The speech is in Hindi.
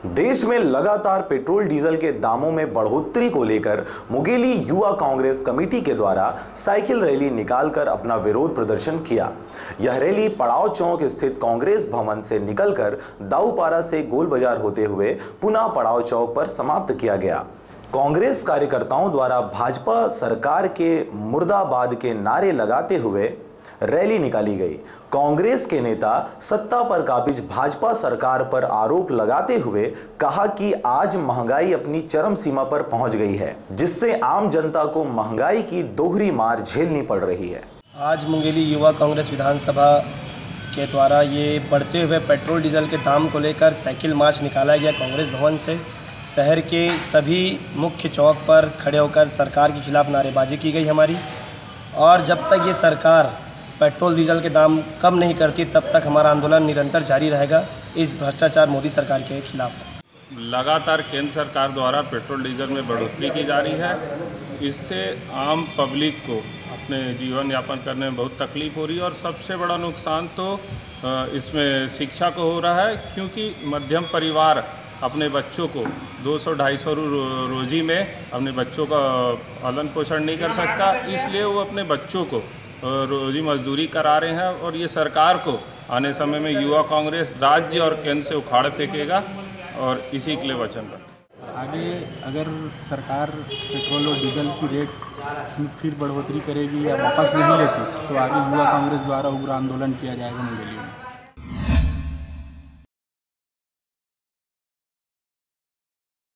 देश में लगातार पेट्रोल डीजल के दामों में बढ़ोतरी को लेकर मुंगेली युवा कांग्रेस कमेटी के द्वारा साइकिल रैली निकालकर अपना विरोध प्रदर्शन किया। यह रैली पड़ाव चौक स्थित कांग्रेस भवन से निकलकर दाऊपारा से गोल बाजार होते हुए पुनः पड़ाव चौक पर समाप्त किया गया। कांग्रेस कार्यकर्ताओं द्वारा भाजपा सरकार के मुर्दाबाद के नारे लगाते हुए रैली निकाली गई। कांग्रेस के नेता सत्ता पर काबिज भाजपा सरकार पर आरोप लगाते हुए कहा कि आज महंगाई अपनी चरम सीमा पर पहुंच गई है, जिससे आम जनता को महंगाई की दोहरी मार झेलनी पड़ रही है। आज मुंगेली युवा कांग्रेस विधानसभा के द्वारा ये बढ़ते हुए पेट्रोल डीजल के दाम को लेकर साइकिल मार्च निकाला गया। कांग्रेस भवन से शहर के सभी मुख्य चौक पर खड़े होकर सरकार के खिलाफ नारेबाजी की गई हमारी, और जब तक ये सरकार पेट्रोल डीजल के दाम कम नहीं करती तब तक हमारा आंदोलन निरंतर जारी रहेगा इस भ्रष्टाचार मोदी सरकार के खिलाफ। लगातार केंद्र सरकार द्वारा पेट्रोल डीजल में बढ़ोतरी की जा रही है। इससे आम पब्लिक को अपने जीवन यापन करने में बहुत तकलीफ हो रही है, और सबसे बड़ा नुकसान तो इसमें शिक्षा को हो रहा है, क्योंकि मध्यम परिवार अपने बच्चों को 200-250 रोजी में अपने बच्चों का पालन पोषण नहीं कर सकता, इसलिए वो अपने बच्चों को रोजी मजदूरी करा रहे हैं। और ये सरकार को आने समय में युवा कांग्रेस राज्य और केंद्र से उखाड़ फेंकेगा, और इसी के लिए वचनबद्ध। आगे अगर सरकार पेट्रोल और डीजल की रेट फिर बढ़ोतरी करेगी या वापस नहीं लेती तो आगे युवा कांग्रेस द्वारा उग्र आंदोलन किया जाएगा मुंगेली में।